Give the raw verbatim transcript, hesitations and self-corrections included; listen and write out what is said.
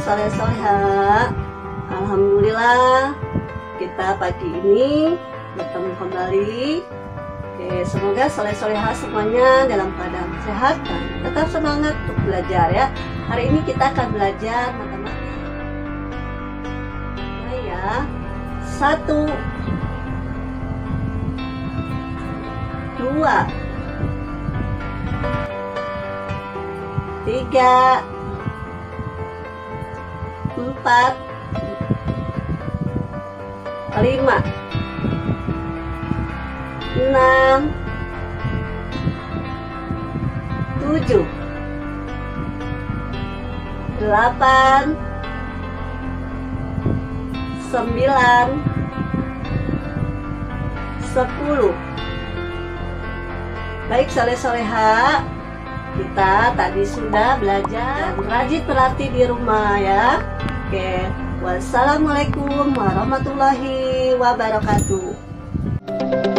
soleh soleha. Alhamdulillah kita pagi ini bertemu kembali. Oke, semoga soleh soleha semuanya dalam keadaan sehat dan tetap semangat untuk belajar ya. Hari ini kita akan belajar matematika. Nah ya, satu, dua, tiga, empat, lima, enam, tujuh, delapan, sembilan, sepuluh. Baik soleh soleha, kita tadi sudah belajar dan rajin berlatih di rumah ya. Oke, wassalamualaikum warahmatullahi wabarakatuh.